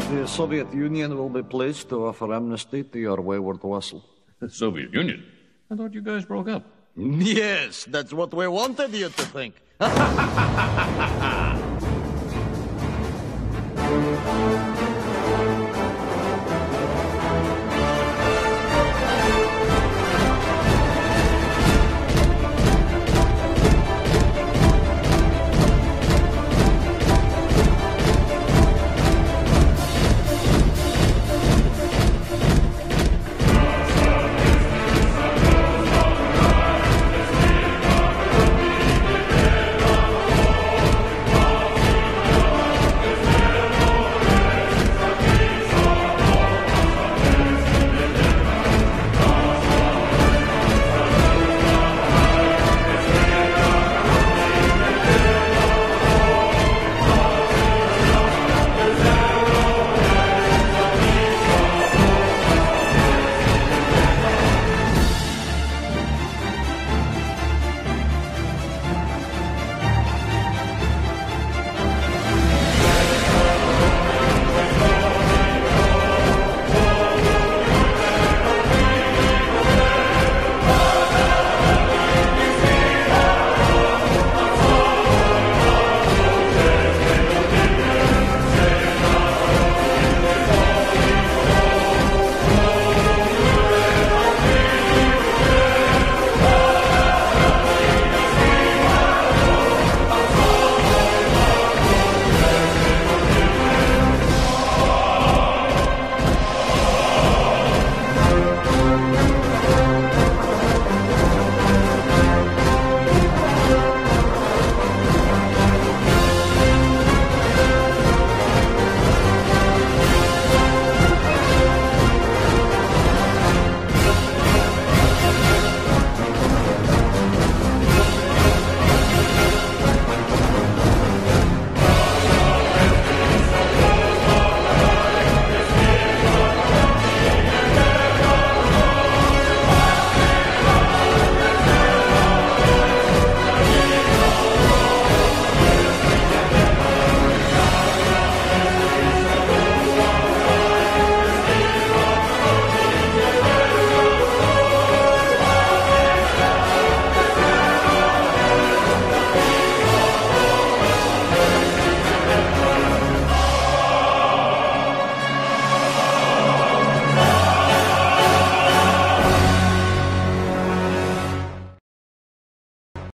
The Soviet Union will be pleased to offer amnesty to your wayward vassal. The Soviet Union? I thought you guys broke up. Yes, that's what we wanted you to think.